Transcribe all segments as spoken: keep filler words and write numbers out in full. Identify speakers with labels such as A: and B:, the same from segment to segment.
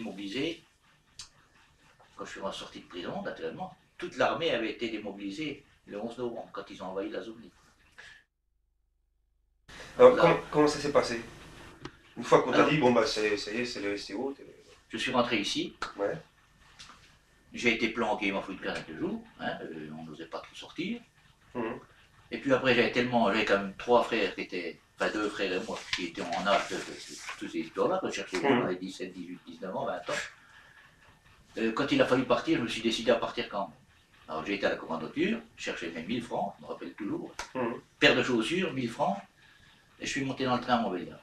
A: démobilisé, quand je suis sorti de prison, naturellement, toute l'armée avait été démobilisée le onze novembre, quand ils ont envahi la zone libre.
B: Alors,
A: Là,
B: comment, comment ça s'est passé? Une fois qu'on t'a
A: alors,
B: dit, bon bah ça y est, ça y est, c'est le S T O.
A: je suis rentré ici,
B: Ouais.
A: j'ai été planqué, il m'a fallu quelques jours, hein, euh, on n'osait pas trop sortir.
B: Mhm.
A: Et puis après, j'avais tellement, j'avais quand même trois frères qui étaient, enfin deux frères et moi, qui étaient en âge de, de, de toutes ces histoires-là, que je cherchais
B: Mmh.
A: dans les dix-sept, dix-huit, dix-neuf ans, vingt ans. Euh, quand il a fallu partir, je me suis décidé à partir quand même. Alors j'ai été à la commandature, cherché mes mille francs, je me rappelle toujours,
B: Mmh.
A: paire de chaussures, mille francs, et je suis monté dans le train à Montbéliard.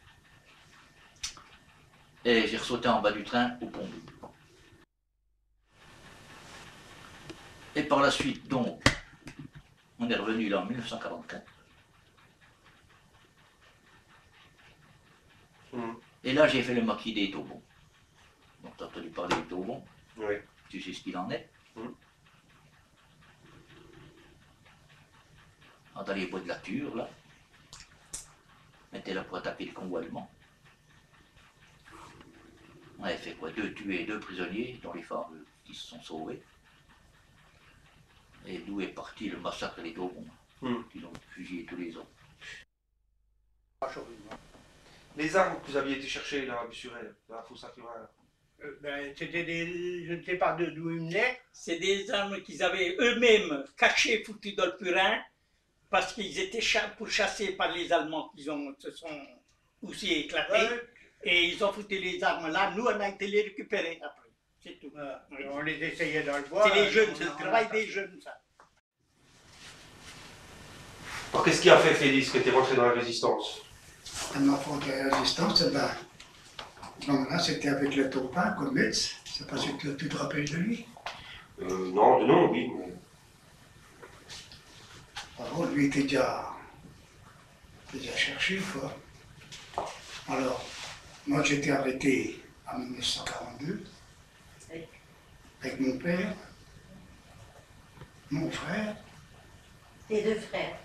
A: Et j'ai ressauté en bas du train au pont. Et par la suite, donc, on est revenu là en mille neuf cent quarante-quatre.
B: Mmh.
A: Et là, j'ai fait le maquis des Taubons. Donc, tu as entendu parler des Taubons.
B: Oui.
A: Tu sais ce qu'il en est.
B: Mmh.
A: Dans les bois de la Ture, là. On était là pour attaquer le convoi allemand. On avait fait quoi? Deux tués, deux prisonniers, dont les femmes qui se sont sauvés. Et d'où est parti le massacre des Taubons,
B: Mmh.
A: qui ont fusillé tous les autres.
B: Les armes que vous aviez été chercher là à Bussurel, dans la fosse à Turin, là.
C: Euh, ben, c'était des, je ne sais pas d'où ils venaient.
D: C'est des armes qu'ils avaient eux-mêmes cachées, foutues dans le purin, parce qu'ils étaient pourchassés par les Allemands qui ont, se sont aussi éclatés.
C: Ouais.
D: Et ils ont foutu les armes là. Nous, on a été les récupérer après. C'est tout.
C: Ouais, on les essayait dans le bois.
D: C'est les
C: euh,
D: jeunes,
C: on-
D: c'est le
C: on
D: travail
C: a-
D: des jeunes, ça.
B: Alors qu'est-ce qui a fait Félix qui était rentré dans la résistance?
E: Un enfant de la résistance, eh ben, donc là, c'était avec le Taupin, Comets. C'est pas sûr que tu te rappelles de lui.
B: euh, Non, de nom, oui. Mais...
E: Alors, lui était déjà, déjà cherché, quoi. Alors, moi, j'ai été arrêté en mille neuf cent quarante-deux avec mon père, mon frère.
F: Tes deux frères.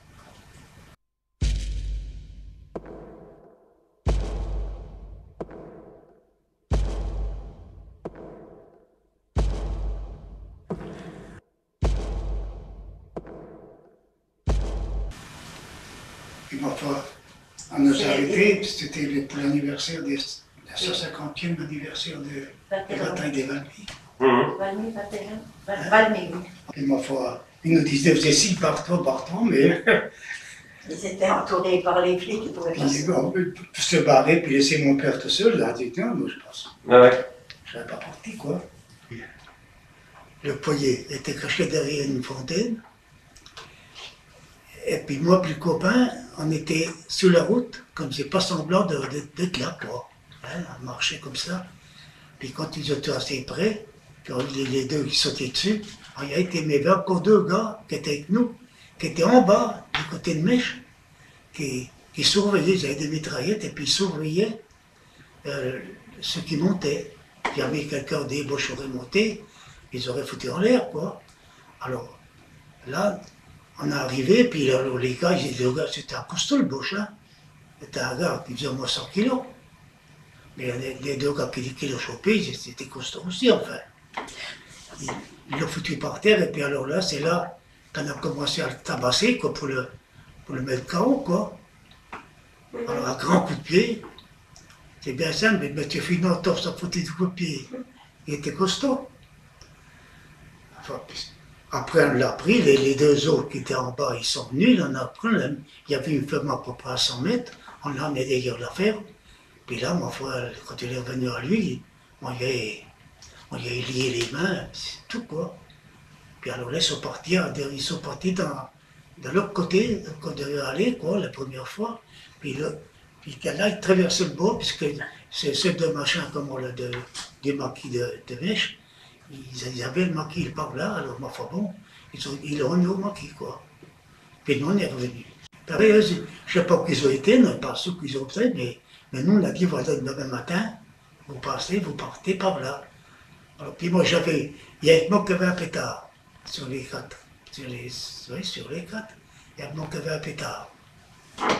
E: Puis ma foi, on nous a arrêtés, c'était le- pour l'anniversaire des la cent cinquantième anniversaire de, de la bataille des Valmy.
B: Mmh.
F: Valmy, Valmy, Valmy, oui.
E: Et ma foi, ils nous disaient, vous êtes si partout, partout, mais
F: Ils étaient entourés par les flics, ils pouvaient pas
E: puis,
F: se...
E: on peut se barrer, puis laisser mon père tout seul, là, dit, non, moi je pense.
B: Ah ouais.
E: Je serais pas parti, quoi. Le foyer était caché derrière une fontaine. Et puis moi, puis le copain, on était sur la route, comme c'est pas semblant de- de- d'être là, quoi. Hein, on marchait comme ça. Puis quand ils étaient assez près, quand les, les deux qui sautaient dessus, il y a été, mais il y avait encore deux gars qui étaient avec nous, qui étaient en bas, du côté de Mèche, qui, qui surveillaient, ils avaient des mitraillettes, et puis ils surveillaient euh, ceux qui montaient. Il y avait quelqu'un des ébauches aurait monté, ils auraient foutu en l'air, quoi. Alors, là, on est arrivé, puis alors, les gars, ils disaient, gars, c'était un costaud le Boche, hein. C'était un gars qui faisait au moins cent kilos. Mais les, les deux gars qui, qui l'ont chopé, c'était costaud aussi, enfin. Ils ils l'ont foutu par terre, et puis alors là, c'est là qu'on a commencé à le tabasser, quoi, pour le, pour le mettre K O, quoi. Alors, un grand coup de pied, c'est bien simple, mais M. Finot, ça foutait du coup de pied. Il était costaud. Enfin, après, on l'a pris, les, les deux autres qui étaient en bas, ils sont venus, on a pris, il y avait une ferme à peu près à cent mètres, on l'a emmené derrière la ferme. Puis là, ma foi, quand il est revenu à lui, on lui a, on lui a lié les mains, c'est tout, quoi. Puis alors là, ils sont partis, ils sont partis dans, de l'autre côté, quand on devait aller, quoi, la première fois. Puis là, puis là, ils traversaient le bois, puisque c'est ces deux machins, comme on l'a de, des maquis de, de Mèche, ils, ils avaient le maquis par là, alors ma foi, bon, ils ont, ils l'ont mis au maquis, quoi. Puis nous, on est revenus. Après, eux, je ne sais pas où ils ont été, non, pas ceux qu'ils ont fait, mais, mais nous, on a dit, voilà, demain matin, vous passez, vous partez par là. Alors, puis moi, j'avais, il y avait moi qui avait un pétard sur les quatre, sur les, oui, sur les quatre, il y avait moi qui avait un pétard.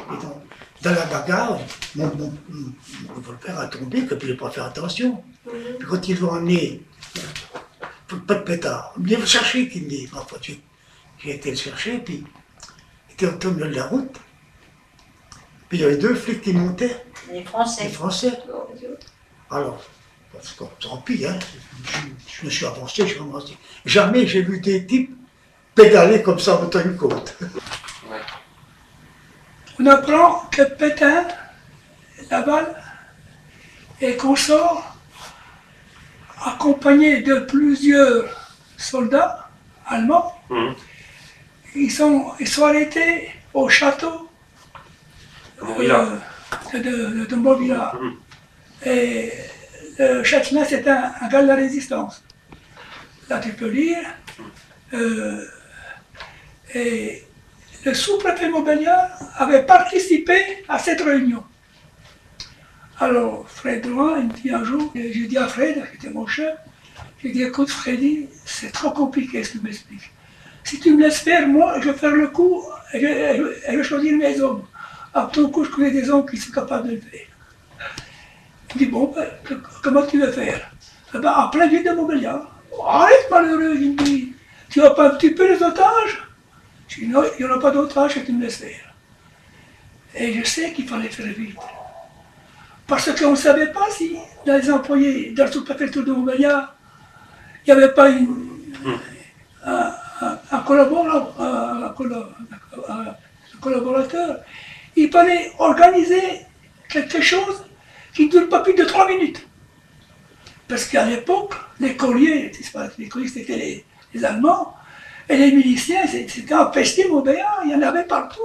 E: Et dans, dans la bagarre, mon, mon, mon revolver a tombé, que je n'ai pas fait attention. Puis quand ils l'ont emmené, pas de pétard, ils me chercher, qui me dit, parfois j'ai été le chercher, puis il était au milieu de la route. Puis il y avait deux flics qui montaient.
F: Les Français.
E: Les Français. Alors, tant pis, hein, je, je me suis avancé, je suis avancé. Jamais j'ai vu des types pédaler comme ça en montant une côte.
G: Ouais.
H: On apprend que Pétain, Laval et consorts, accompagnés de plusieurs soldats allemands,
G: Mmh.
H: ils, sont, ils sont arrêtés au château
G: Montbéliard.
H: de, de, de Montbéliard.
G: Mmh.
H: Et le châtelain, c'est un, un gars de la résistance. Là, tu peux lire. Euh, et le sous-préfet Montbéliard avait participé à cette réunion. Alors, Fred Drouin, il me dit un jour, et j'ai dit à Fred, qui était mon chef, j'ai dit, écoute Freddy, c'est trop compliqué ce que tu m'expliques. Si tu me laisses faire, moi, je vais faire le coup et je, et je, et je vais choisir mes hommes. À ton coup, je connais des hommes qui sont capables de le faire. Il dit, bon, ben, comment tu veux faire? Eh ben, en plein ville de Montbéliard. Oh, arrête, malheureux, il me dit, tu vas pas un petit peu les otages? Je dis, non, il n'y en a pas d'otages que tu me laisses faire. Et je sais qu'il fallait faire vite. Parce qu'on ne savait pas si, dans les employés, dans la sous-préfecture de Montbéliard, il n'y avait pas une, un, un, un, collaborateur, un, un collaborateur. Il fallait organiser quelque chose qui ne dure pas plus de trois minutes. Parce qu'à l'époque, les colliers, les colliers c'était les, les Allemands, et les miliciens, c'était empesté Montbéliard, il y en avait partout.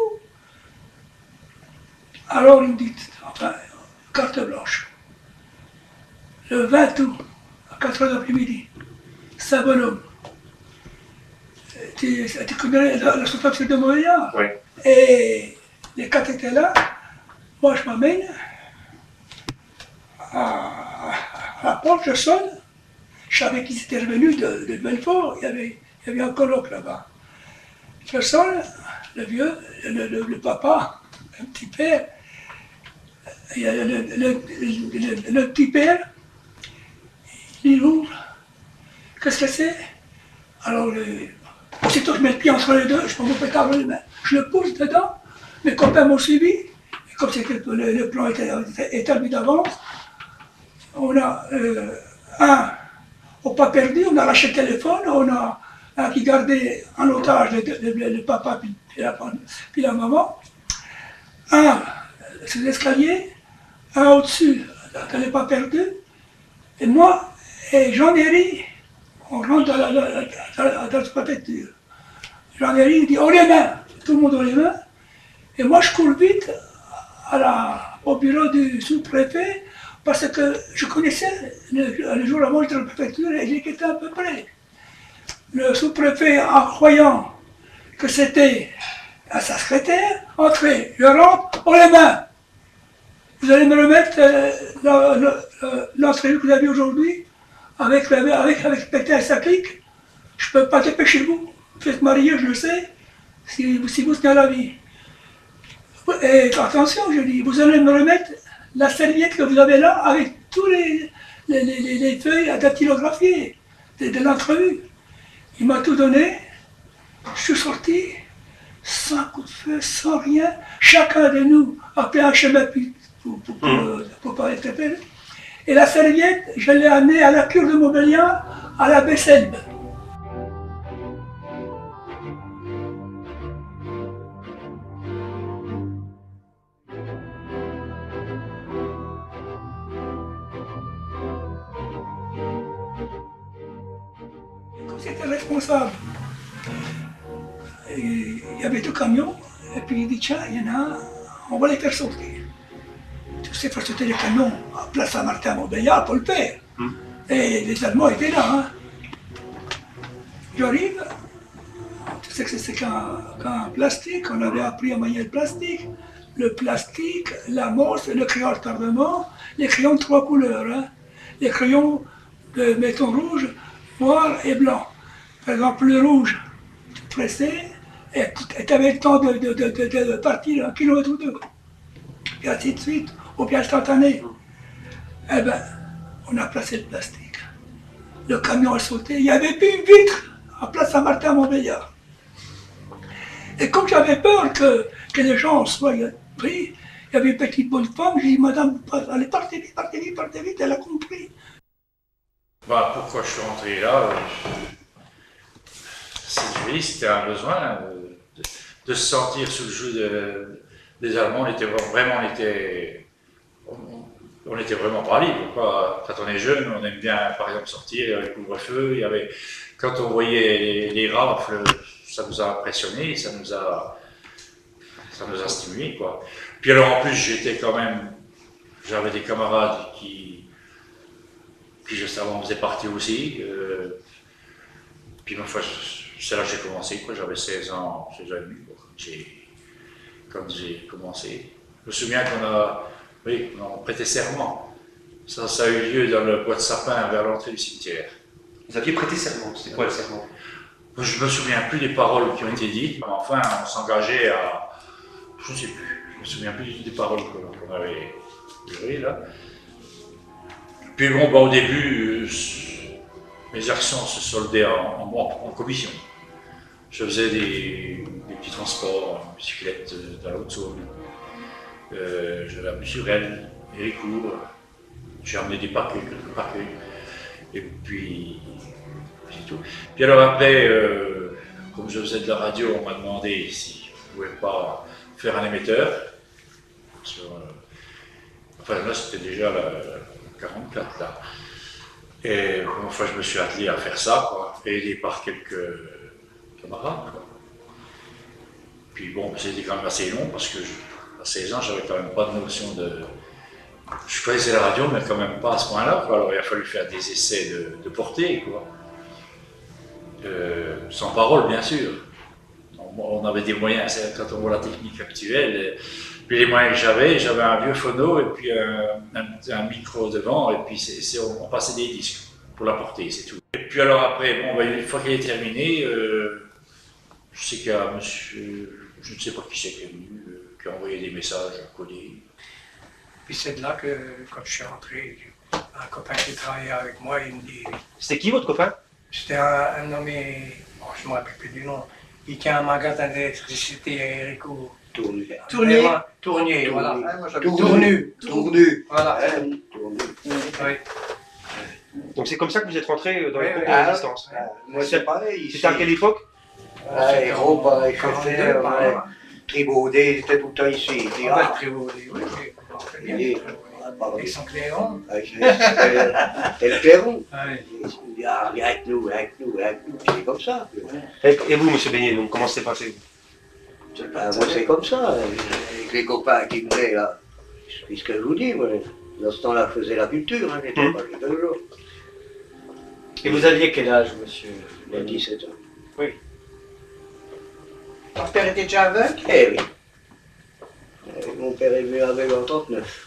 H: Alors il me dit, enfin, carte blanche. Le vingt août, à quatre heures de l'après-midi, Saint-Bonhomme. Tu, tu connais la, la sous-préfecture de Montbéliard?
G: Oui.
H: Et les quatre étaient là. Moi, je m'amène à, à la porte, je sonne. Je savais qu'ils étaient revenus de, de Belfort. Il y avait, il y avait un colloque là-bas. Je sonne, le vieux, le, le, le papa, un petit père. Il y a le, le, le, le, le petit père, il ouvre. Qu'est-ce que c'est? Alors, le, aussitôt je mets le pied entre les deux, je prends mon pétard dans les mains. Je le pousse dedans, mes copains m'ont suivi. Et comme c'était, le, le plan était établi d'avance, on a euh, un au pas perdu, on a lâché le téléphone, on a un qui gardait en otage le, le, le, le papa puis, puis, la, puis la maman. Un sur l'escalier, un au-dessus, dans les pas perdus. Et moi et Jean-Héry, on rentre dans la, dans la, dans la, dans la préfecture. Jean-Héry, il dit, oh les mains, tout le monde a les mains. Et moi, je cours vite à la, au bureau du sous-préfet parce que je connaissais le, le jour avant j'étais dans la préfecture et j'étais à peu près. Le sous-préfet, en croyant que c'était à sa secrétaire, entrait, je rentre, oh les mains. Vous allez me remettre euh, l'entrevue que vous avez aujourd'hui avec, avec, avec Pétain et sa clique. Je ne peux pas dépêcher vous. Vous êtes marié, je le sais, si, si vous tenez à la vie. Et attention, je dis, vous allez me remettre la serviette que vous avez là avec tous les, les, les, les feuilles à dactylographier de, de l'entrevue. Il m'a tout donné, je suis sorti, sans coup de feu, sans rien. Chacun de nous a fait un chemin pour, pour, pour, mmh. pour pas être fait. Et la serviette, je l'ai amenée à la cure de Montbéliard, à la Besselbe. C'était responsable. Et il y avait deux camions, et puis il dit tiens, il y en a un, on va les faire sauter. Tu sais, faire sauter les camions à Place Saint-Martin à Montbéliard pour le faire. Mmh. Et les Allemands étaient là. Hein. J'arrive, tu sais que c'est qu'un qu'un plastique, on avait appris à manier le plastique. Le plastique, la mousse, le crayon à retardement, les crayons de trois couleurs. Hein. Les crayons de béton rouge, noir et blanc. Par exemple, le rouge, tu pressais et tu avais le temps de, de, de, de, de partir un kilomètre ou deux. et ainsi de suite, ou bien instantané. Eh ben, on a placé le plastique. Le camion a sauté, il n'y avait plus une vitre à Place Saint-Martin à Montbéliard. Et comme j'avais peur que, que les gens soient pris, il y avait une petite bonne femme, j'ai dit, madame, allez, partez vite, partez vite, partez vite, elle a compris.
I: Bah, pourquoi je suis rentré là euh, C'est joli, c'était un besoin euh, de, de se sentir sous le joug de, des Allemands. On était vraiment, on était, on, on était vraiment pas libre, quoi. Quand on est jeune, on aime bien, par exemple, sortir, il y avait le couvre-feu, il y avait, quand on voyait les, les rafles, ça nous a impressionné, ça nous a, ça nous a stimulé, quoi. Puis alors en plus, j'étais quand même, j'avais des camarades qui, qui je savais, on faisait partie aussi. Euh, puis ma foi, c'est là que j'ai commencé, quoi. J'avais seize ans, seize ans et demi, quoi, quand j'ai commencé. Je me souviens qu'on a, oui, on prêtait serment. Ça, ça a eu lieu dans le bois de sapin vers l'entrée du cimetière.
B: Vous aviez prêté serment, c'était quoi le serment?
I: Je me souviens plus des paroles qui ont été dites, mais enfin, on s'engageait à, je ne sais plus, je me souviens plus des paroles qu'on avait jurées là. Puis bon, bah, au début, euh, mes actions se soldaient en, en, en commission. Je faisais des, des petits transports en bicyclette dans la Haute-Saône. Euh, J'avais un Bussurel, Héricourt, j'ai amené des paquets, quelques paquets. Et puis, c'est tout. Puis alors après, euh, comme je faisais de la radio, on m'a demandé si je ne pouvais pas faire un émetteur. Sur, euh, enfin là, c'était déjà la, la quarante-quatre là. Et enfin, je me suis attelé à faire ça, quoi, aidé par quelques camarades, quoi. Puis bon, c'était quand même assez long parce que je, à seize ans, j'avais quand même pas de notion de. Je connaissais la radio, mais quand même pas à ce point-là, quoi. Alors il a fallu faire des essais de, de portée, quoi. Euh, sans parole, bien sûr. On, on avait des moyens, quand on voit la technique actuelle. Puis les moyens que j'avais, j'avais un vieux phono et puis un, un, un micro devant, et puis c'est, c'est, on, on passait des disques pour la portée, c'est tout. Et puis alors après, bon, ben, une fois qu'il est terminé, euh, je sais qu'il y a monsieur, je ne sais pas qui c'est qui est venu, euh, qui a envoyé des messages codés.
H: Puis c'est de là que, quand je suis rentré, un copain qui travaillait avec moi, il me dit...
B: C'était qui votre copain?
H: C'était un, un nommé, bon, je ne me rappelle plus du nom, il tient un magasin d'électricité à Héricourt.
F: Tournu.
H: Tournier. Tournier, voilà. Tournu.
F: Tournu.
H: Voilà.
F: Tournu.
H: Oui.
B: Donc c'est comme ça que vous êtes rentré dans
H: Oui,
B: les groupes
H: oui.
B: de résistance.
F: Ah, moi c'est pareil.
B: C'était à quelle époque?
F: Ah, les gros, pareil,
H: quarante-deux,
F: chef
H: pareil.
F: Tribaudet, c'était tout le temps ici. Il dit,
H: On va le
F: ah,
H: Tribaudet, oui, oui. Très bien.
F: il dit, ah, pardon.
H: Avec son clairon.
F: Ah, je- C'était le clairon.
H: Oui.
F: Il dit, ah, viens avec nous, viens avec nous, viens avec nous. C'est comme ça.
B: Et, et vous, monsieur Beignet, donc comment c'est passé?
F: Ben, moi, c'est comme ça, avec les copains qui venaient là. C'est ce que je vous dis, moi. Dans ce temps-là, je faisais la culture, hein, j'étais
B: Hum.
F: pas chez toujours.
J: Et vous aviez quel âge, monsieur?
F: J'ai dix-sept ans.
C: Ton père était déjà aveugle?
F: Eh oui. Euh, Mon père est venu avec en trente-neuf.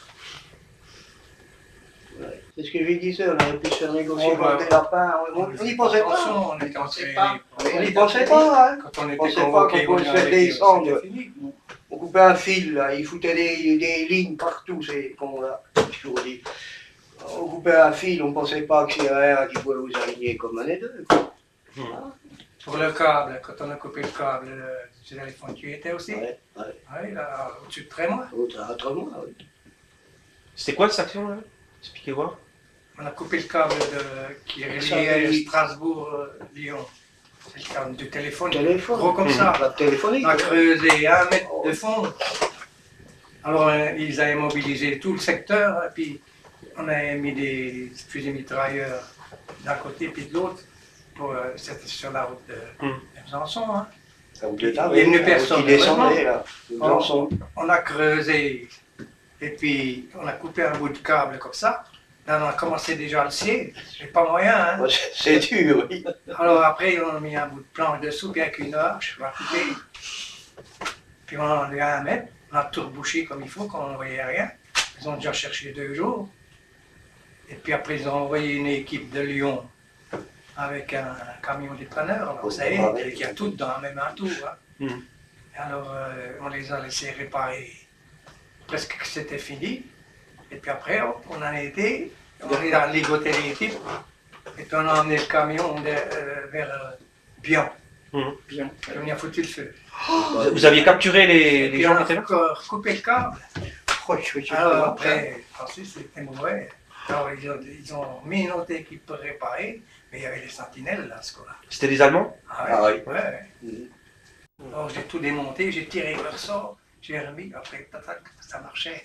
F: Ouais. C'est ce que je lui disais, on aurait pu se faire négocier
H: On va-
F: pour des lapins. On on n'y pensait pas.
H: Attention, on était entrés.
C: pas.
F: On n'y pensait pas, hein.
H: Quand on était
F: pensait pas
H: convoqués,
F: qu'on pouvait
H: on
F: se faire
H: avait dit,
F: descendre.
H: c'était fini.
F: On coupait un fil, là, ils foutaient des, des lignes partout, ces cons-là. Je vous dis. On coupait un fil, on pensait pas que c'est rien qui pouvait vous aligner comme un et deux. quoi.
H: Pour le câble, quand on a coupé le câble, le téléphone, tu y étais aussi?
F: Ouais, ouais.
H: Oui, là, au-dessus de Trémois.
F: Autre- Autrement, oui.
B: C'était quoi cette action là? Expliquez-moi.
H: On a coupé le câble de, qui est
F: Ça,
H: relié à
F: oui.
H: Strasbourg-Lyon. C'est le câble du téléphone.
F: Téléphone.
H: Gros comme ça.
F: La téléphonique.
H: On a
F: ouais.
H: creusé un mètre de fond. Alors, euh, ils avaient mobilisé tout le secteur, et puis on a mis des fusils mitrailleurs d'un côté puis de l'autre. Pour, euh, c'était sur la route de,
B: Hum.
H: de Besançon. Hein.
F: Ça vous
H: Il y a
F: détendait,
H: une
F: là,
H: personne,
F: qui descendait,
H: heureusement.
F: là. Nous
H: Oh.
F: en sommes.
H: On a creusé, et puis on a coupé un bout de câble comme ça. Là, on a commencé déjà à le scier. C'est pas moyen, hein.
F: Ouais, c'est- C'est dur, oui.
H: Alors après, on a mis un bout de planche dessous, puis avec une hache, on a coupé. Puis on a enlevé un mètre, on a tout rebouché comme il faut, qu'on ne voyait rien. Ils ont déjà cherché deux jours. Et puis après, ils ont envoyé une équipe de Lyon avec un, camion dépanneur. Alors, vous savez, il y a tout dans la même un tour. Hein.
B: Mhm.
H: Et alors, euh, on les a laissés réparer presque que c'était fini. Et puis après, hop, on en a été, on est dans ligoté l'équipe. Et puis on a emmené le camion de, euh, vers euh, Bion.
B: Mmh.
H: Bion. Et on y a foutu le feu.
B: Vous, vous aviez capturé les,
H: Et
B: les
H: puis
B: gens
H: on
B: qui
H: a
B: étaient là?
H: recoupé le câble.
F: Oh, je suis
H: Alors
F: pas
H: après, ensuite c'était mauvais. Alors ils ont, ils ont mis une autre équipe pour réparer, mais il y avait les sentinelles là, ce coup-là.
B: C'était des Allemands?
F: Ah oui.
H: Ouais, ouais. Alors j'ai tout démonté, j'ai tiré le ressort, j'ai remis, après tac, ça marchait.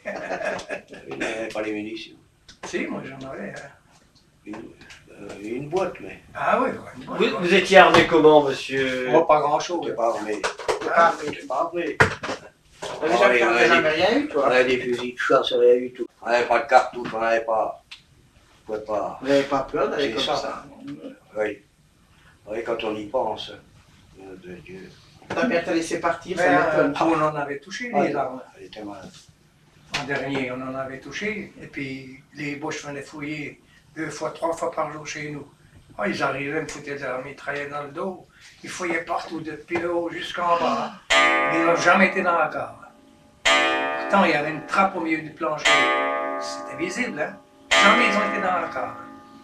F: Il n'avait pas les munitions.
H: Si, moi j'en avais. Hein.
F: Une, euh, une boîte, mais.
H: Ah oui, une boîte,
J: Vous,
H: ouais.
J: vous étiez armé comment, monsieur?
H: Moi pas grand chose.
F: C'est pas armé.
H: Ah,
F: C'est pas armé.
C: T'as déjà
F: Ah,
C: t'as
F: oui,
C: jamais
F: oui.
C: rien eu,
F: On
C: toi?
F: avait des fusils de chasse, rien du tout. On n'avait pas de cartouches, on n'avait pas. On pouvait pas.
C: Vous n'avez pas peur d'aller
F: C'est
C: comme
F: ça.
C: ça?
F: Oui. Oui, quand on y pense. Nom de Dieu.
C: T'as bien te laissé partir,
H: Mais,
C: ça
H: euh,
C: m'étonne.
H: on en avait touché
F: Ah,
H: les armes.
F: Elle était malade.
H: En dernier, on en avait touché. Et puis les Boches venaient fouiller deux fois, trois fois par jour chez nous. Ah, ils arrivaient, me foutaient de la mitraillette dans le dos. Ils fouillaient partout, depuis le haut jusqu'en bas. Mais ils n'ont jamais été dans la cave. Pourtant, il y avait une trappe au milieu du plancher. C'était visible, hein. Jamais ils ont été dans la cave.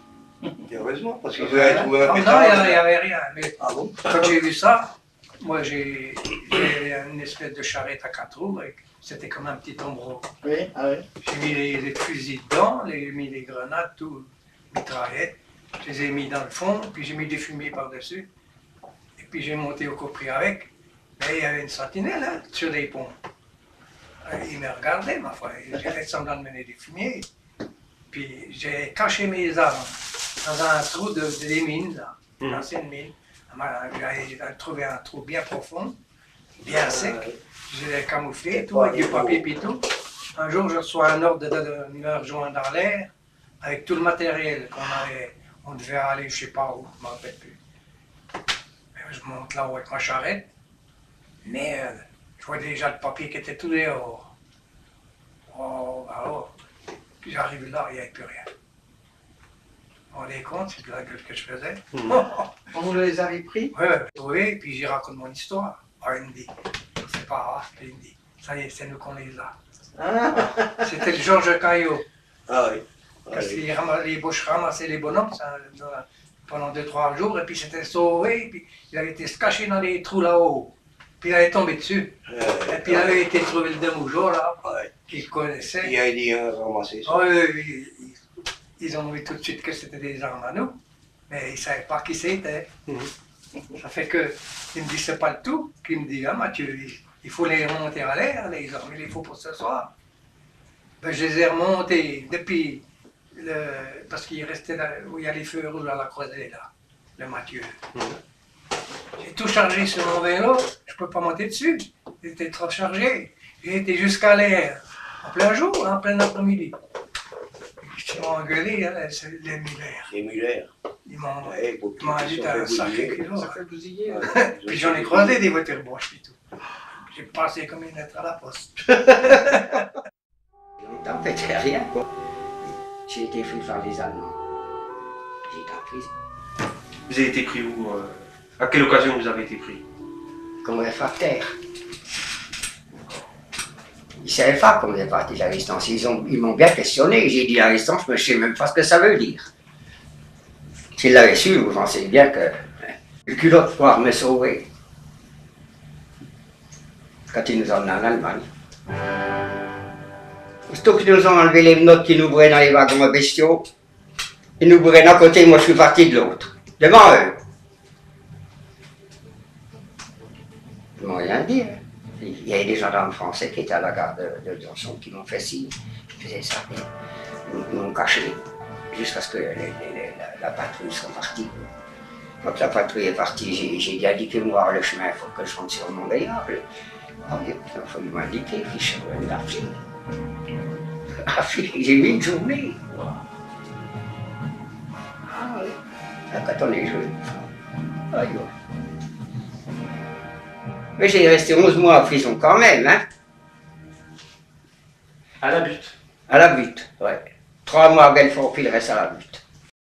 F: Et heureusement, parce qu'ils avaient trouvé un
H: Ah, non, il
F: pétard.
H: n'y avait rien. Mais
F: Ah bon?
H: quand j'ai vu ça, moi j'ai j'ai une espèce de charrette à quatre roues. avec- C'était comme un petit tombereau.
C: Oui, ah oui.
H: J'ai mis les, les fusils dedans, j'ai mis les grenades, tout, mitraillettes. Je les ai mis dans le fond, puis j'ai mis des fumiers par-dessus. Et puis j'ai monté au copri avec. Mais il y avait une sentinelle hein, sur les ponts. Euh, Il me regardait, ma foi. J'ai fait semblant de mener des fumiers. Puis j'ai caché mes armes dans un trou de, de des mines, là, une ancienne mine. J'ai trouvé un trou bien profond, bien sec. Je l'ai camouflé, tout, avec du papier et tout. Un jour, je reçois un ordre de, de, de me rejoindre dans l'air avec tout le matériel qu'on avait. On devait aller, je sais pas où, je ne me rappelle plus. Et je monte là-haut avec ma charrette. Merde, je vois déjà le papier qui était tout dehors. Oh, bah oh. Puis j'arrive là, il n'y avait plus rien. Vous vous rendez compte, c'est de la gueule que je faisais.
F: Mmh.
C: Vous les avez pris?
H: Oui, oui, puis j'y raconte mon histoire. Ah, il me dit, c'est pas grave, il me dit, ça y est, c'est nous qu'on les a.
C: Ah.
H: C'était le Georges Caillot.
F: Ah oui. Ah,
H: Parce
F: oui.
H: que les, ram- les Boches ramassaient les bonhommes ça, dans- pendant deux trois jours, et puis c'était sauvé, et puis il avait été se caché dans les trous là-haut. Puis il avait tombé dessus.
F: Euh,
H: Et puis il avait été trouvé le demougeot là,
F: ouais.
H: qu'il connaissait.
F: Il a dit hein, ramasser ça.
H: Ah oui, oui, ils, ils ont vu tout de suite que c'était des armes à nous, mais ils ne savaient pas qui c'était.
B: Mhm.
H: Ça fait que, il me dit, c'est pas le tout, qu'il me dit, ah Mathieu, il, il faut les remonter à l'air, les armes, il les faut pour ce soir. Ben, je les ai remontés depuis, le, parce qu'il restait là, où il y a les feux rouges à la croisée, là, le Mathieu.
B: Mhm.
H: J'ai tout chargé sur mon vélo, je ne peux pas monter dessus, il était trop chargé. J'ai été jusqu'à l'air, en plein jour, en plein après-midi. Ils m'ont engueulé, hein, c'est les Muller.
F: Les Muller.
H: Ils m'ont
F: Ouais, pour
H: ils m'ont
F: qu'ils
H: dit,
F: se
H: t'as
F: sont
H: un
F: fait
H: sacré
F: bousiller.
H: kilo.
C: Ça fait bousiller. hein.
F: Ouais,
H: Puis j'en ai croisé des voitures Bosch et tout. J'ai passé comme une lettre à la poste.
K: En fait, c'est rien, quoi. J'ai été pris par les Allemands. J'ai été en prison.
B: Vous avez été pris où euh, À quelle occasion vous avez été pris?
K: Comme réfractaire. Ils ne savaient pas comment est parti la résistance. Ils ont- ils m'ont bien questionné. J'ai dit la résistance, je ne sais même pas ce que ça veut dire. S'ils l'avaient su, vous pensez bien que le culot de pouvoir me sauver. Quand ils nous emmenaient en Allemagne. Aussitôt qu'ils nous ont enlevé les menottes qui nous bourraient dans les wagons à bestiaux, ils nous bourraient d'un côté, moi je suis parti de l'autre. Devant eux. Ils m'ont rien dit. Hein. Il y avait des gendarmes français qui étaient à la gare de, de Johnson qui m'ont fait signe. Je faisais ça. Ils m'ont caché jusqu'à ce que les, les, les, la, la patrouille soit partie. Quand la patrouille est partie, j'ai, j'ai dit indiquez-moi voir le chemin, il faut que je rentre sur mon gaillard. Ah oui, il a fallu m'indiquer, puis je suis revenu à Arfil. Arfil, j'ai mis une journée. Ah oui, quand on est jeune. Aïe, ouais. Mais j'ai resté onze mois en prison quand même, hein.
B: À la butte.
K: À la butte, ouais. Trois mois à Belfort, puis le reste à la butte.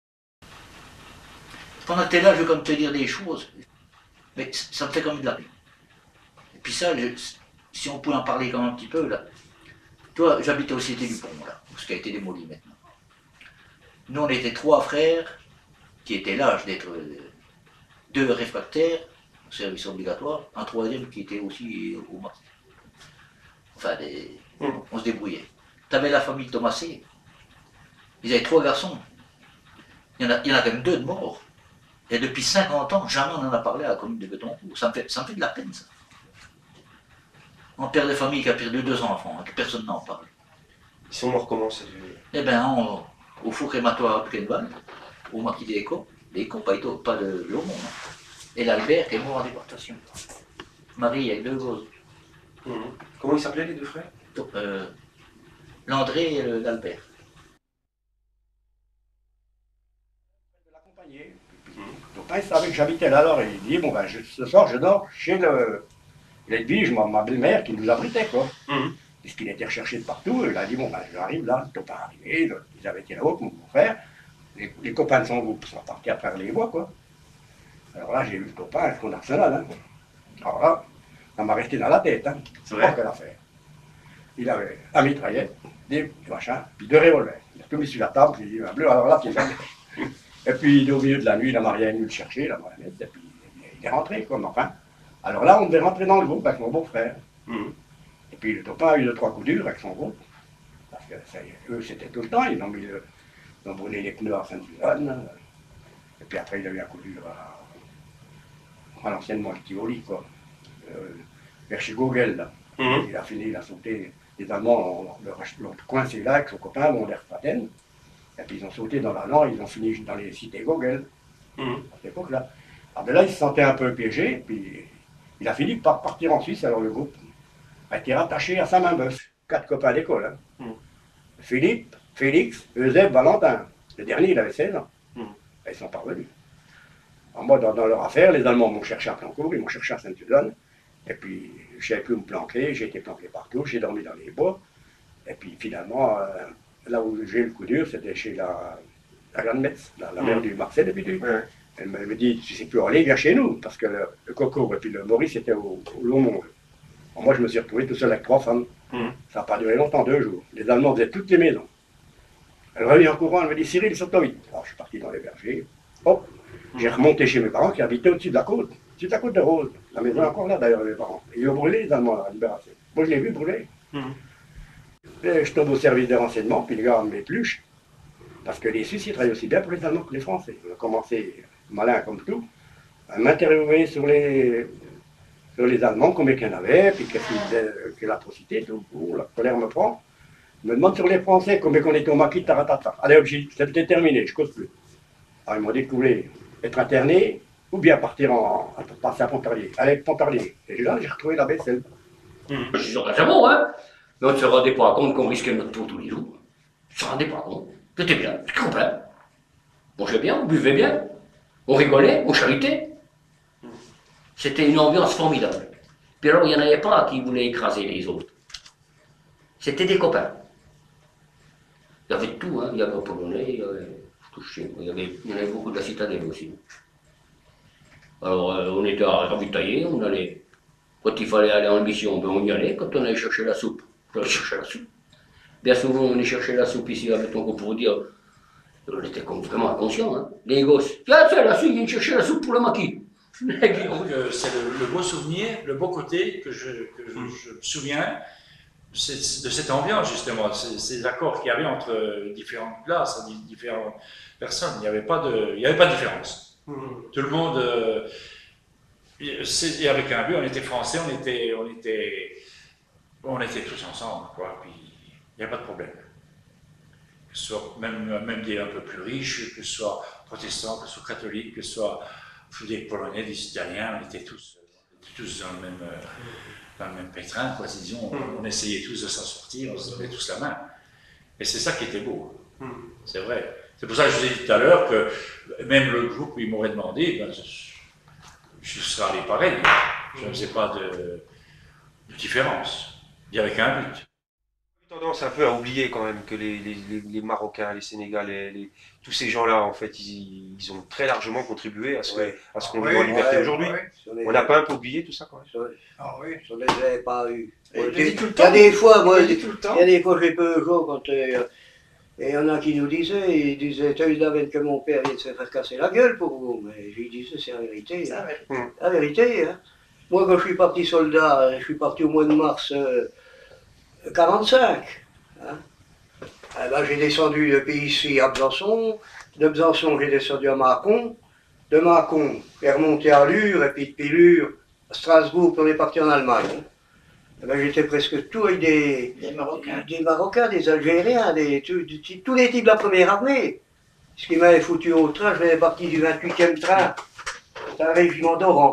A: Pendant que t'es là, je vais comme te dire des choses, mais ça me fait comme de la peine. Et puis ça, je- si on pouvait en parler quand même un petit peu, là. Toi, j'habitais au Cité du Pont, là, ce qui a été démoli maintenant. Nous, on était trois frères qui étaient l'âge d'être euh, deux réfractaires au service obligatoire, un troisième qui était aussi au marché. Enfin, des... mmh. on se débrouillait. Tu avais la famille Thomasé. Ils avaient trois garçons. Il y en a, il y en a quand même deux de morts. Et depuis cinquante ans, jamais on en a parlé à la commune de Betoncourt. Ça me fait, ça me fait de la peine, ça. Un père de famille qui a perdu deux enfants, que personne n'en parle.
J: Ils sont morts comment, ces vieux?
A: Eh bien, on, au four crématoire de Kenval, au maquis des Échos, les Échos, pas, pas de l'Aumont. Et l'Albert qui est mort en déportation. Marie avec deux gosses.
J: Mmh. Comment ils s'appelaient les deux frères?
A: euh, L'André et l'Albert.
L: Copain, il savait que j'habitais là, alors il dit, bon ben, je, ce soir je dors chez le, l'Edwige, ma, ma belle-mère qui nous abritait, quoi. Mmh. Puisqu'il était recherché de partout, il a dit, bon ben, j'arrive là, le copain est arrivé, le, ils avaient été là-haut, mon frère, les, les copains de son groupe sont partis à travers les bois, quoi. Alors là, j'ai vu le copain avec son arsenal, hein. Alors là, ça m'a resté dans la tête, hein. C'est vrai quelle affaire. Il avait un mitraillette, des machins, puis deux revolvers. Il a tout mis sur la table, puis il dit, un bleu, alors là, c'est jamais. Et puis, au milieu de la nuit, la mariée est venue le chercher, la marionnette, et puis il est rentré, quoi, mais enfin. Alors là, on devait rentrer dans le groupe avec mon beau-frère. Mmh. Et puis, le copain a eu deux, trois coups durs avec son groupe. Parce que ça, eux, c'était tout le temps, ils ont, mis le, ils ont brûlé les pneus à Sainte-Suzanne. Et puis après, il a eu un coup dur à, à l'anciennement le Tivoli, quoi. Euh, vers chez Gogel, là. Mmh. Il a fini, il a sauté. Les Allemands l'ont coincé là avec son copain, mon Paten. Et puis ils ont sauté dans la langue, ils ont fini dans les cités Gogel, mmh. à cette époque-là. Alors de là, il se sentait un peu piégé, puis il a fini par partir en Suisse, alors le groupe a été rattaché à Saint-Main-Boeuf. Quatre copains d'école, hein. Mmh. Philippe, Félix, Eusèbe, Valentin. Le dernier, il avait seize ans. Mmh. Et ils sont parvenus. Alors moi, dans, dans leur affaire, les Allemands m'ont cherché à Plancourt, ils m'ont cherché à Sainte-Suzanne. Et puis, je savais plus où me planquer, j'ai été planqué partout, j'ai dormi dans les bois. Et puis finalement, euh, là où j'ai eu le coup dur, c'était chez la, la Grande Metz, la, la mmh. mère du Marcel de Bidu. Ouais. Elle m'avait dit, tu sais plus où aller, viens chez nous, parce que le, le Coco et puis le Maurice étaient au, au Longmont. Moi, je me suis retrouvé tout seul avec trois femmes. Mmh. Ça n'a pas duré longtemps, deux jours. Les Allemands faisaient toutes les maisons. Elle revient en courant, elle me dit, Cyril, saute vite. Alors, je suis parti dans les bergers. Hop, mmh. j'ai remonté chez mes parents qui habitaient au-dessus de la côte. Au-dessus de la côte de Rose. La maison est encore là, d'ailleurs, mes parents. Ils ont brûlé, les Allemands, la libération. Moi, je l'ai vu brûler. Mmh. Et je tombe au service des renseignements, puis le gars m'épluche. Parce que les Suisses, ils travaillent aussi bien pour les Allemands que les Français. Ils ont commencé, malin comme tout, à m'interviewer sur les, sur les Allemands, combien qu'il y en avait, puis qu'est-ce qu'ils disaient, quelle l'atrocité, tout. Oh, la colère me prend. Ils me demandent sur les Français combien qu'on était au maquis de Taratata. Allez, hop, c'était terminé, je cause plus. Alors ils m'ont dit que vous voulez être interné, ou bien partir en, passer à Pontarlier. Allez, Pontarlier. Et là, j'ai retrouvé la vaisselle.
K: Mmh. Je suis sûr que c'est bon, hein. Mais on ne se rendait pas compte qu'on risquait notre peau tous les jours. On ne se rendait pas compte. C'était bien, c'était copain. On mangeait bien, on buvait bien, on rigolait, on charitait. C'était une ambiance formidable. Puis alors, il n'y en avait pas qui voulaient écraser les autres. C'était des copains. Il y avait tout, hein. Il y avait un Polonais, il y avait tout chez moi. Il y avait, il y en avait beaucoup de la citadelle aussi. Alors, euh, on était à ravitailler, on allait. Quand il fallait aller en mission, ben on y allait. Quand on allait chercher la soupe, on allait chercher la soupe. Bien souvent, on allait chercher la soupe ici, avec ton pour dire. On était comme vraiment inconscients, hein. Les gosses. Tiens, tiens, la soupe, il vient chercher la soupe pour le maquis.
I: C'est le, le beau souvenir, le beau côté que je, que je, je me souviens de cette ambiance, justement, ces, ces accords qu'il y avait entre différentes classes, différentes personnes. Il n'y avait pas de, il n'y avait pas de différence. Mmh. Tout le monde. Euh, et avec un but, on était français, on était, on était, on était tous ensemble, quoi. Puis il n'y a pas de problème. Que ce soit même, même des un peu plus riches, que ce soit protestants, que ce soit catholiques, que ce soit des Polonais, des Italiens, on était tous, on était tous dans le même, dans le même pétrin, quoi. Disons, on, on essayait tous de s'en sortir, on se donnait tous la main. Et c'est ça qui était beau. C'est vrai. C'est pour ça que je vous ai dit tout à l'heure que même le groupe, il m'aurait demandé, ben, je, je serais allé pareil. Je ne faisais pas de, de différence. Il n'y avait qu'un but.
J: Tendance un peu à oublier quand même que les, les, les, les Marocains, les Sénégalais, les, tous ces gens-là, en fait, ils, ils ont très largement contribué à ce,
F: Ouais.
J: que, à ce
F: Ah
J: qu'on
F: oui,
J: vit en liberté
F: ouais,
J: aujourd'hui.
F: ouais. Si on les-
J: On n'a pas un peu oublié tout ça quand même.
F: Si on-
C: Ah oui.
F: si on ne les avait pas eu.
C: Et il
F: Ouais,
C: le dit tout le
F: Il y a
C: temps.
F: des fois, moi,
C: Il le
F: il
C: dit tout le temps.
F: y a des fois, j'ai peu chaud quand. euh, et il y en a qui nous disaient, ils disaient, tu as eu de la veine que mon père vient de se faire casser la gueule pour vous. Mais je lui disais, c'est la vérité.
C: C'est la
F: hein.
C: vérité.
F: La vérité, hein. Moi, quand je suis parti soldat, je suis parti au mois de mars euh, quarante-cinq. Hein. Eh ben, j'ai descendu depuis ici à Besançon. De Besançon, j'ai descendu à Mâcon. De Mâcon, j'ai remonté à Lure, et puis depuis Lure, à Strasbourg, puis on est parti en Allemagne. hein. Eh ben, j'étais presque tout avec des,
C: Les Marocains.
F: des Marocains, des Algériens, des, tous, tous- tous les types de la première armée. Ce qui m'avait foutu au train, je faisais partie du vingt-huitième train. C'est un régiment d'Oran.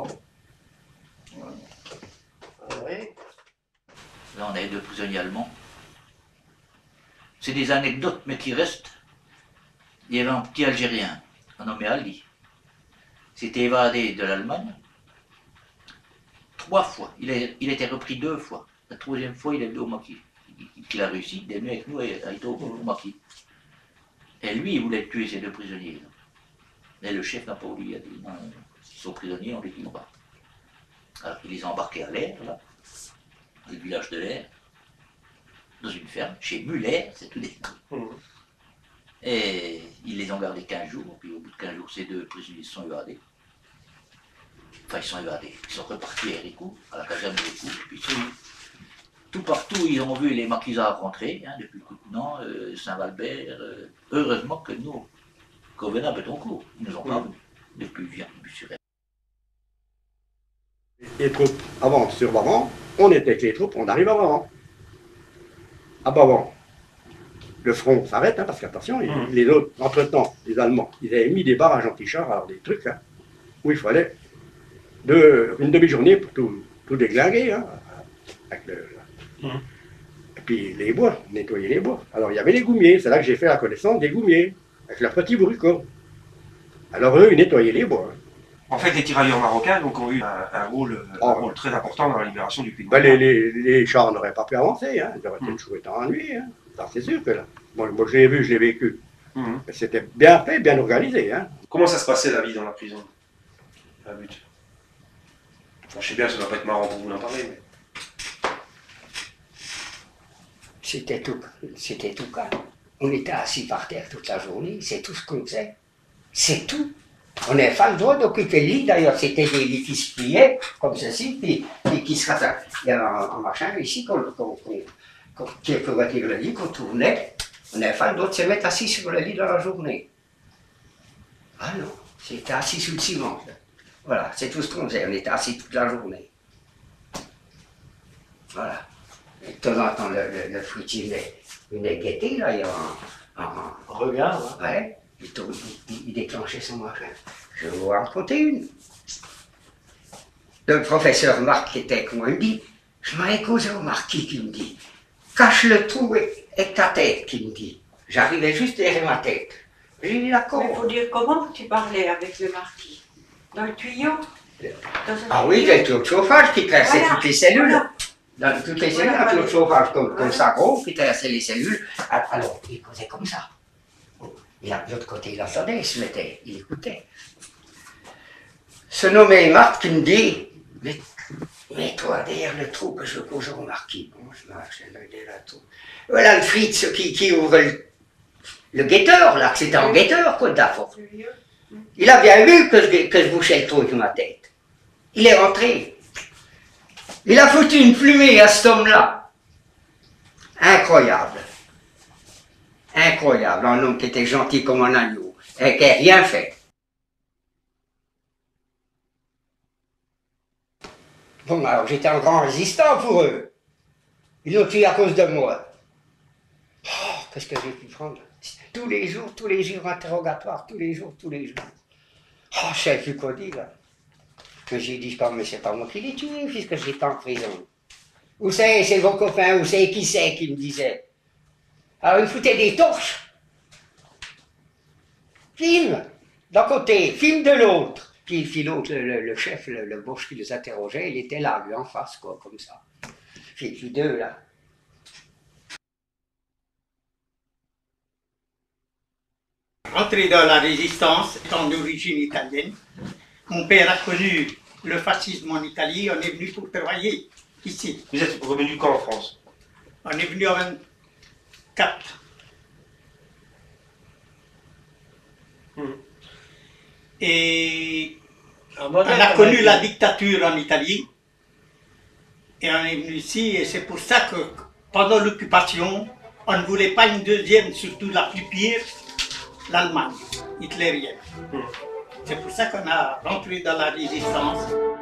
F: Ah oui.
A: Là, on avait deux prisonniers allemands. C'est des anecdotes, mais qui restent. Il y avait un petit Algérien, un nommé Ali. S'était évadé de l'Allemagne trois fois. Il a, il a été repris deux fois. La troisième fois, il est venu au maquis. Il a réussi, il est venu avec nous et il était au, au maquis. Et lui, il voulait tuer ces deux prisonniers. Mais le chef n'a pas voulu. Il a dit non, ils sont prisonniers, on les tuera. Alors il les a embarqués à l'air, là, dans le village de l'air, dans une ferme, chez Muller, c'est tout des. Et ils les ont gardés quinze jours, puis au bout de quinze jours, ces deux prisonniers se sont évadés. Enfin, ils sont évadés. Ils sont repartis à Héricourt, à la caserne de Héricourt, puis tout, tout partout, ils ont vu les maquisards rentrer, hein, depuis Coutenant, euh, Saint-Valbert. Euh, heureusement que nous, qu'on venait à Betoncourt, ils nous ont pas vus, depuis Busseret.
L: Les troupes avancent sur Bavant, on était avec les troupes, on arrive à Bavant. À Bavant, le front s'arrête, hein, parce qu'attention,
J: Mmh.
L: les autres, entre-temps, les Allemands, ils avaient mis des barrages anti-chars, alors des trucs, hein, où il fallait de, une demi-journée pour tout, tout déglinguer, hein, avec le,
J: Mmh.
L: et puis les bois, nettoyer les bois. Alors il y avait les goumiers, c'est là que j'ai fait la connaissance des goumiers, avec leurs petits brucots. Alors eux, ils nettoyaient les bois.
J: En fait, les tirailleurs marocains donc, ont eu un, un rôle, un
L: Oh.
J: rôle très important dans la libération du pays.
L: Ben, les, les, les chars n'auraient pas pu avancer, hein. Ils auraient été
J: Mm.
L: toujours été ennuyés. Hein. Ça, c'est sûr que là. Moi, moi je l'ai vu, je l'ai vécu.
J: Mhm.
L: Mais c'était bien fait, bien organisé. Hein.
J: Comment ça se passait la vie dans la prison à But? Enfin, je sais bien que ça ne doit pas être marrant pour vous d'en parler, mais.
K: C'était tout, c'était tout calme. On était assis par terre toute la journée, c'est tout ce qu'on faisait. C'est tout. On n'avait pas le droit d'occuper le lit, d'ailleurs, c'était des lits qui se pliaient, comme ceci, puis, puis qui se rattachaient. Il y avait un, un machin ici, qu'on, qu'on, qu'on, qu'on, qui pouvait tirer le lit, qu'on tournait. On n'avait pas le droit de se mettre assis sur le lit dans la journée. Ah non, c'était assis sur le ciment. Là. Voilà, c'est tout ce qu'on faisait, on était assis toute la journée. Voilà. Et de temps en temps, le, le, le fruitier venait, venait guetter, là, il y avait un... un, un
F: Regarde. Hein.
K: ouais, il, tourne- il, il déclenchait son machin. Je vais vous en raconter une. Le professeur Marc qui était avec moi, il me dit, je m'avais causé au marquis qui me dit, cache le trou avec ta tête, qui me dit. J'arrivais juste derrière ma tête. J'ai dit d'accord.
M: Mais il faut dire comment tu parlais avec le marquis? Dans le tuyau? Dans un
K: Ah oui,
M: tuyau?
K: avec le chauffage qui traversait
M: Voilà,
K: toutes les cellules.
M: voilà.
K: Dans toutes les
M: Voilà,
K: cellules, avec le
M: voilà.
K: chauffage comme, comme
M: Voilà.
K: ça, gros, qui traversait les cellules. Alors, il causait comme ça. Et là, de l'autre côté, il entendait, il se mettait, il écoutait. Ce nommé Marc qui me dit, mais, mets-toi derrière le trou que je cause au marquis. Bon, je marche derrière le trou. Voilà le Fritz qui, qui ouvre le, le guetteur, là, que c'était un guetteur, quoi, d'abord. Il a bien vu que je, que je bouchais le trou avec ma tête. Il est rentré. Il a foutu une fumée à cet homme-là. Incroyable. Incroyable. Un homme qui était gentil comme un agneau et qui n'a rien fait. Bon, alors j'étais un grand résistant pour eux. Ils l'ont tué à cause de moi. Oh, qu'est-ce que j'ai pu prendre? Tous les jours, tous les jours, interrogatoire, tous les jours, tous les jours. Oh, je sais plus quoi dire, là. Mais j'ai dit, mais c'est pas moi qui l'ai tué, puisque j'étais en prison. Où c'est, c'est vos copains, où c'est, qui c'est, qui me disait. Alors ils foutaient des torches. Film, d'un côté, film de l'autre. Puis, puis l'autre, le, le, le chef, le, le bourge qui les interrogeait, il était là, lui, en face, quoi, comme ça. Puis, puis deux, là.
D: Entré dans la résistance, étant d'origine italienne, mon père a connu le fascisme en Italie, on est venu pour travailler ici.
J: Vous êtes revenu quand en France?
D: On est venu en vingt-quatre. Mmh. Et on a connu la dictature en Italie. Et on est venu ici, et c'est pour ça que pendant l'occupation, on ne voulait pas une deuxième, surtout la plus pire, l'Allemagne hitlérienne. Mmh. C'est pour ça qu'on a rentré dans la résistance.